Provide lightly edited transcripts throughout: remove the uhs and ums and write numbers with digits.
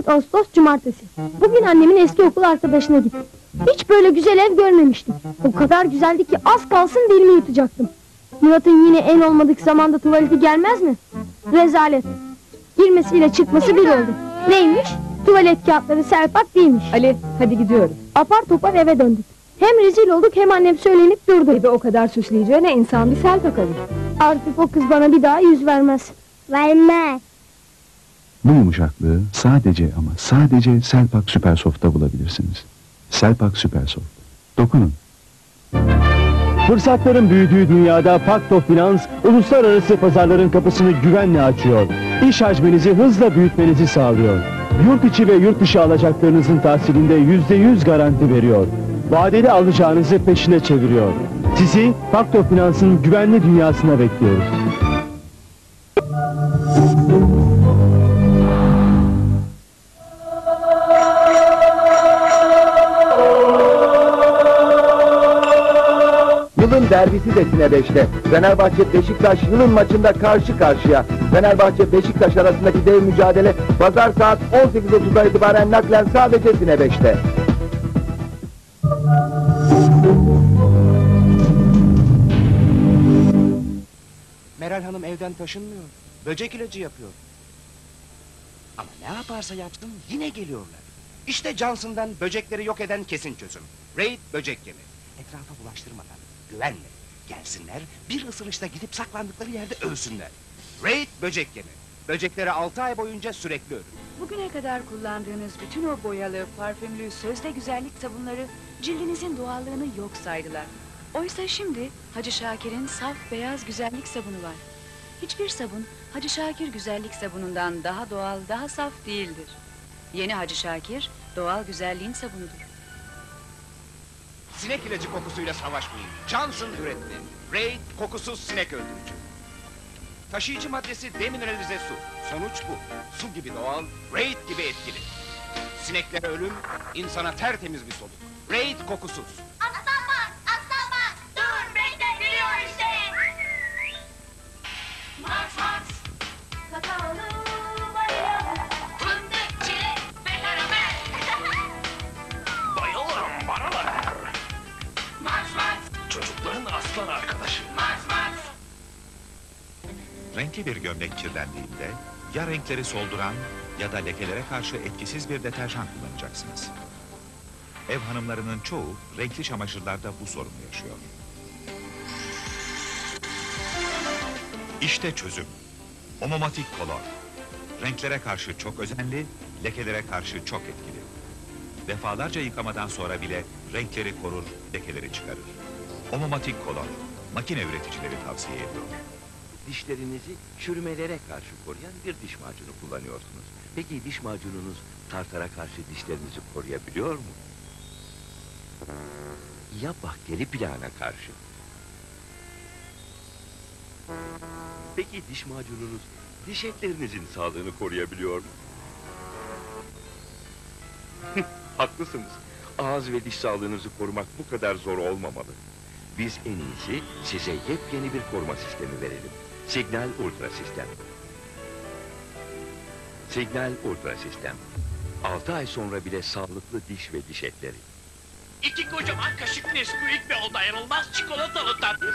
14 Ağustos Cumartesi. Bugün annemin eski okul arkadaşına gittim. Hiç böyle güzel ev görmemiştim. O kadar güzeldi ki az kalsın dilimi yutacaktım. Murat'ın yine en olmadık zamanda tuvaleti gelmez mi? Rezalet. Girmesiyle çıkması bir oldu. Neymiş? Tuvalet kağıtları selpak değilmiş. Ali, hadi gidiyoruz. Apar topar eve döndük. Hem rezil olduk hem annem söylenip durdu. Ebe o kadar süsleyeceğine insan bir selpak alır. Artık o kız bana bir daha yüz vermez. Vermez. Bu yumuşaklığı sadece ama sadece Selpak Süpersoft'ta bulabilirsiniz. Selpak Süpersoft. Dokunun. Fırsatların büyüdüğü dünyada Pakto Finans, uluslararası pazarların kapısını güvenle açıyor. İş hacminizi hızla büyütmenizi sağlıyor. Yurt içi ve yurt dışı alacaklarınızın tahsilinde %100 garanti veriyor. Vadeli alacağınızı peşine çeviriyor. Sizi Pakto Finans'ın güvenli dünyasına bekliyoruz. Yılın derbisi de Sine 5'te. Fenerbahçe Beşiktaş yılın maçında karşı karşıya. Fenerbahçe Beşiktaş arasındaki dev mücadele pazar saat 18.30'dan itibaren naklen sadece Sine 5'te. Meral Hanım evden taşınmıyor. Böcek ilacı yapıyor. Ama ne yaparsa yapsın yine geliyorlar. İşte Johnson'dan böcekleri yok eden kesin çözüm. Raid böcek yemi. Etrafa bulaştırmadan, güvenle. Gelsinler, bir ısırışta gidip saklandıkları yerde ölsünler. Raid böcek yemi. Böcekleri 6 ay boyunca sürekli ölür. Bugüne kadar kullandığınız bütün o boyalı, parfümlü, sözde güzellik sabunları cildinizin doğallığını yok saydılar. Oysa şimdi Hacı Şakir'in saf beyaz güzellik sabunu var. Hiçbir sabun Hacı Şakir güzellik sabunundan daha doğal, daha saf değildir. Yeni Hacı Şakir doğal güzelliğin sabunudur. Sinek ilacı kokusuyla savaşmayın. Johnson üretti. Raid kokusuz sinek öldürücü. Taşıyıcı maddesi demineralize su. Sonuç bu. Su gibi doğal, Raid gibi etkili. Sineklere ölüm, insana tertemiz bir soluk. Raid kokusuz. Aslan bak, aslan bak. Dur, bekle, geliyor işte. Max, Max. Kakaolu, vanilyalı, fındık, çilek ve karamel. Bayılırım, bana da ver. Max, Max. Çocukların aslan arkadaşı. Max, Max. Renkli bir gömlek kirlendiğinde ya renkleri solduran ya da lekelere karşı etkisiz bir deterjan kullanacaksınız. Ev hanımlarının çoğu renkli çamaşırlarda bu sorunu yaşıyor. İşte çözüm. Omomatik Color. Renklere karşı çok özenli, lekelere karşı çok etkili. Defalarca yıkamadan sonra bile renkleri korur, lekeleri çıkarır. Omomatik Color. Makine üreticileri tavsiye ediyor. Dişlerinizi çürümelere karşı koruyan bir diş macunu kullanıyorsunuz. Peki diş macununuz tartara karşı dişlerinizi koruyabiliyor mu? Ya bakteri plağına karşı? Peki diş macununuz diş etlerinizin sağlığını koruyabiliyor mu? Haklısınız. Ağız ve diş sağlığınızı korumak bu kadar zor olmamalı. Biz en iyisi size yepyeni bir koruma sistemi verelim. Signal Ultra Sistem. Signal Ultra Sistem. 6 ay sonra bile sağlıklı diş ve diş etleri. 2 kocaman kaşık Nesquik ve o dayanılmaz çikolatalı tatlı.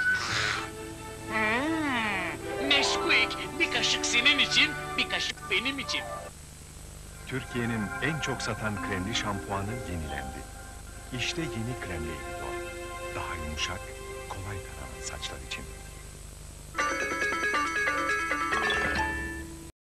Nesquik, bir kaşık senin için, bir kaşık benim için. Türkiye'nin en çok satan kremli şampuanı yenilendi. İşte yeni kremli Evidor. Daha yumuşak, kolay taranan saçlar için.